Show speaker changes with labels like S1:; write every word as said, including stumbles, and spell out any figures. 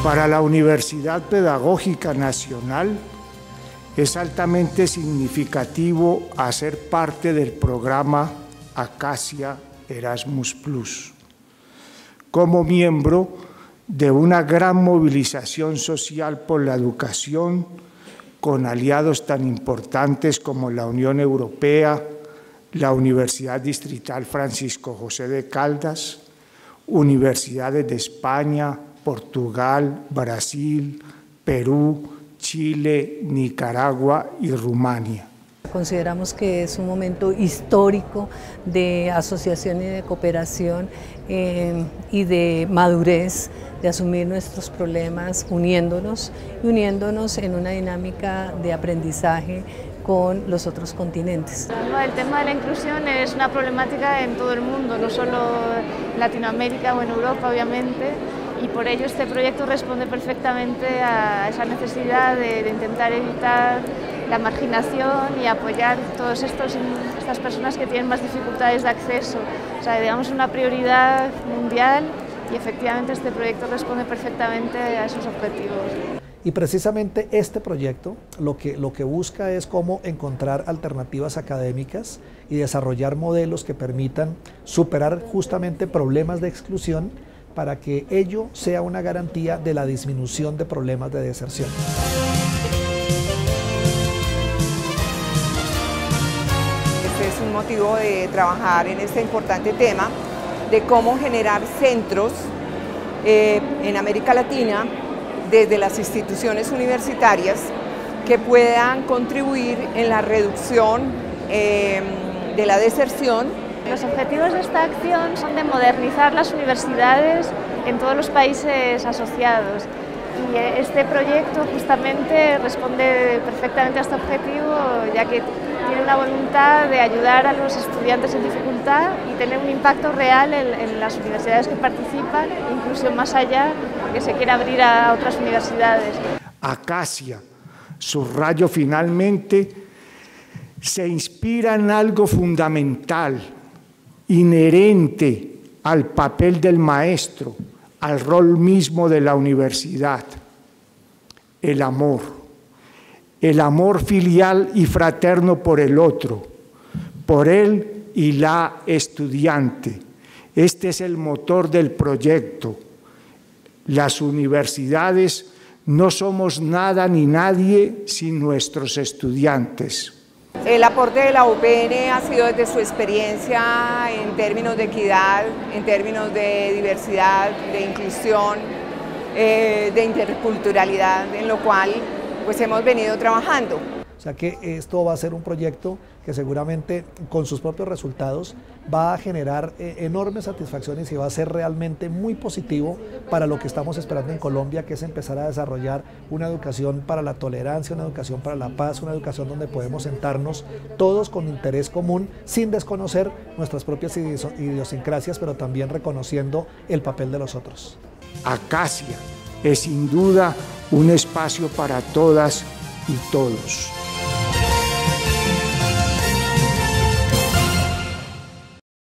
S1: Para la Universidad Pedagógica Nacional es altamente significativo hacer parte del programa Acacia Erasmus Plus, como miembro de una gran movilización social por la educación con aliados tan importantes como la Unión Europea, la Universidad Distrital Francisco José de Caldas, universidades de España, Portugal, Brasil, Perú, Chile, Nicaragua y Rumania.
S2: Consideramos que es un momento histórico de asociación y de cooperación eh, y de madurez, de asumir nuestros problemas uniéndonos y uniéndonos en una dinámica de aprendizaje con los otros continentes.
S3: El tema de la inclusión es una problemática en todo el mundo, no solo en Latinoamérica o en Europa, obviamente, y por ello este proyecto responde perfectamente a esa necesidad de, de intentar evitar la marginación y apoyar a todas estas personas que tienen más dificultades de acceso. O sea, digamos, una prioridad mundial y efectivamente este proyecto responde perfectamente a esos objetivos.
S4: Y precisamente este proyecto lo que, lo que busca es cómo encontrar alternativas académicas y desarrollar modelos que permitan superar justamente problemas de exclusión para que ello sea una garantía de la disminución de problemas de deserción.
S5: Este es un motivo de trabajar en este importante tema de cómo generar centros eh, en América Latina desde las instituciones universitarias que puedan contribuir en la reducción eh, de la deserción.
S3: Los objetivos de esta acción son de modernizar las universidades en todos los países asociados y este proyecto justamente responde perfectamente a este objetivo, ya que tiene una voluntad de ayudar a los estudiantes en dificultad y tener un impacto real en, en las universidades que participan, incluso más allá, porque se quiere abrir a otras universidades.
S1: Acacia, subrayo finalmente, se inspira en algo fundamental, inherente al papel del maestro, al rol mismo de la universidad, el amor, el amor filial y fraterno por el otro, por él y la estudiante. Este es el motor del proyecto. Las universidades no somos nada ni nadie sin nuestros estudiantes.
S5: El aporte de la U P N ha sido desde su experiencia en términos de equidad, en términos de diversidad, de inclusión, eh, de interculturalidad, en lo cual pues hemos venido trabajando.
S4: O sea que esto va a ser un proyecto que seguramente con sus propios resultados va a generar eh, enormes satisfacciones y va a ser realmente muy positivo para lo que estamos esperando en Colombia, que es empezar a desarrollar una educación para la tolerancia, una educación para la paz, una educación donde podemos sentarnos todos con interés común, sin desconocer nuestras propias idiosincrasias, pero también reconociendo el papel de los otros.
S1: Acacia es sin duda un espacio para todas y todos.